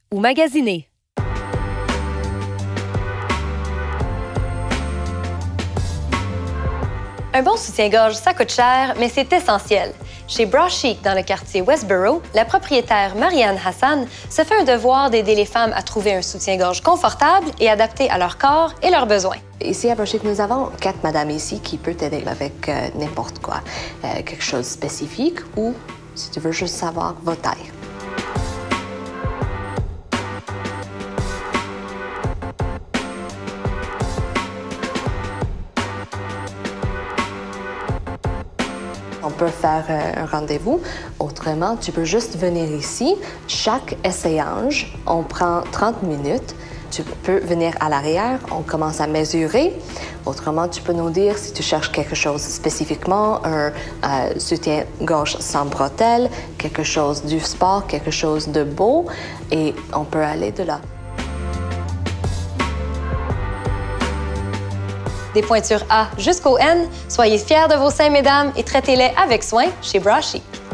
ou magasiner. Un bon soutien-gorge, ça coûte cher, mais c'est essentiel. Chez Bra Chic, dans le quartier Westboro, la propriétaire Marianne Hassan se fait un devoir d'aider les femmes à trouver un soutien-gorge confortable et adapté à leur corps et leurs besoins. Ici à Bra Chic, nous avons 4 madames ici qui peuvent t'aider avec n'importe quoi. Quelque chose de spécifique ou si tu veux juste savoir votre taille. On peut faire un rendez-vous. Autrement, tu peux juste venir ici. Chaque essayage, on prend 30 minutes. Tu peux venir à l'arrière, on commence à mesurer. Autrement, tu peux nous dire si tu cherches quelque chose spécifiquement, un soutien-gorge sans bretelles, quelque chose du sport, quelque chose de beau, et on peut aller de là. Des pointures A jusqu'au N, soyez fiers de vos seins, mesdames, et traitez-les avec soin chez Bra Chic.